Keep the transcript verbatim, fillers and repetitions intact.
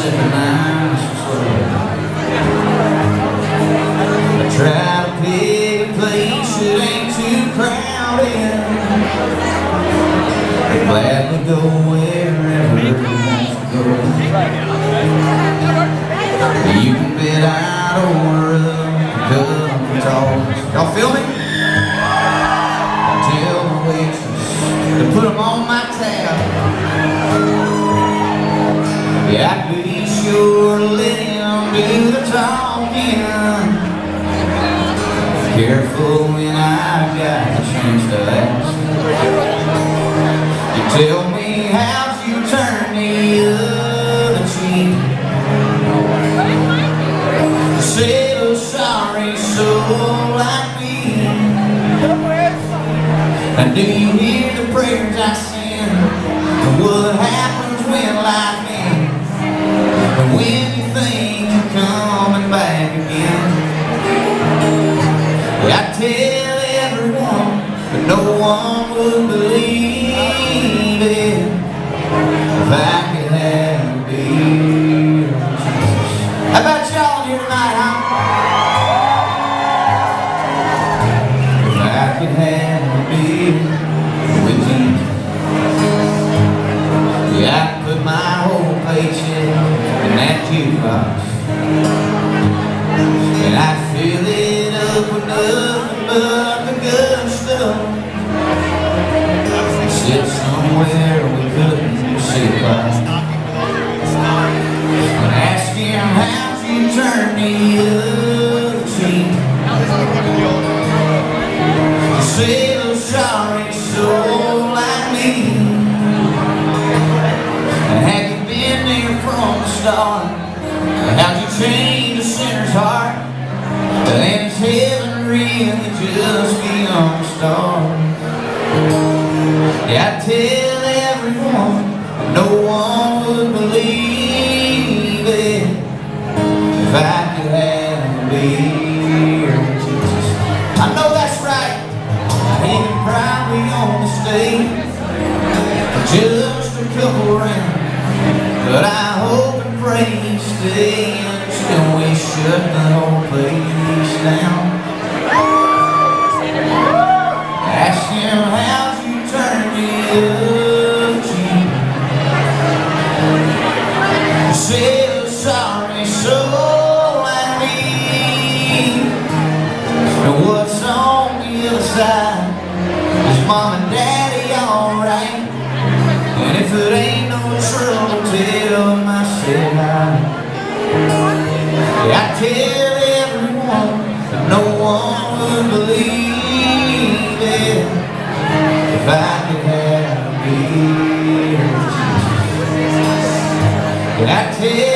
second nice and slow. I try to pick a place that ain't too crowded. They're glad to go wherever they want to go. You can bet I'd order a couple toss. Y'all feel me? I tell my waitress to put them on my tab. Yeah, I'd be sure to let him do the talking. Careful when I got the chance to ask. You tell me how'd you turn the other cheek. Say a sorry soul like me. And do you hear the prayers I sing? And what happens when life ends? And when you think you're coming back again? I tell everyone, but no one would believe it if I could have a beer. How about y'all here tonight, huh? If I could have a beer with you, yeah, I'd put my whole paycheck in that jukebox, and I'd fill it up with nothing but the good stuff. Sit somewhere we couldn't see by, and ask him how'd you turn the other cheek. Say a sorry soul like me. And have you been there from the start? How'd you change a sinner's heart? And is heaven really just beyond the stars? Yeah, I tell everyone, no one would believe it if I could have a beer with Jesus. I know that's right. And you're probably on the stage for just a couple rounds, but I hope and pray you stay until we shut the whole place down. Ask him how'd you turn the other cheek. Say a sorry soul like me. And what's on the other side? Is mom and daddy alright? And if it ain't no trouble, tell them I said hi. Yeah, I tell everyone, but no one would believe it if I could have a beer. Yeah, I tell